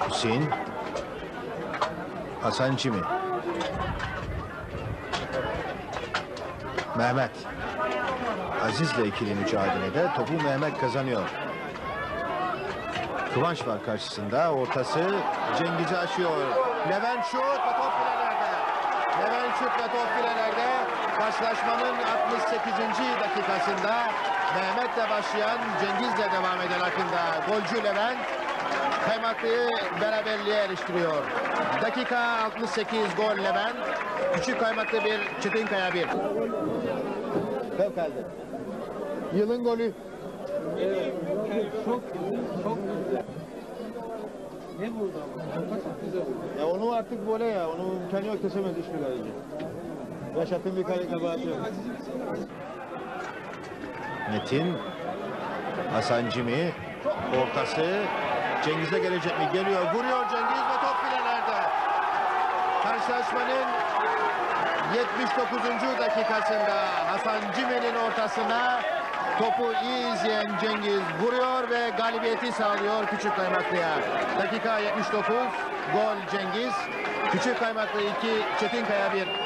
Hüseyin. Hasan Cimi. Mehmet. Aziz'le ikili mücadelede topu Mehmet kazanıyor. Kıvanç var karşısında. Ortası Cengiz'i aşıyor. Levent şut ve top filelerde. Levent şut ve top filelerde. Karşılaşmanın 68. dakikasında Mehmet'le başlayan Cengiz'le devam eden akında golcü Levent Kaymaklı'yı beraberliğe eriştiriyor. Dakika 68 gol Levent. Küçük Kaymaklı 1, Çetinkaya 1. Fevkalade. Yılın golü. Çok güzel. Ne vurdu ama? Çok güzel vurdu. Ya onu artık böyle ya. Onu imkanı yok, kesemez hiçbir kaleci. Yaşat'ın bir kale kabahati yok. Metin. Hasan Cimi. Ortası. Cengiz'e gelecek mi? Geliyor. Vuruyor Cengiz ve top filelerde. Karşılaşmanın 79. dakikasında Hasan Cimi'nin ortasına topu iyi izleyen Cengiz vuruyor ve galibiyeti sağlıyor Küçük Kaymaklı'ya. Dakika 79, gol Cengiz. Küçük Kaymaklı 2, Çetinkaya 1.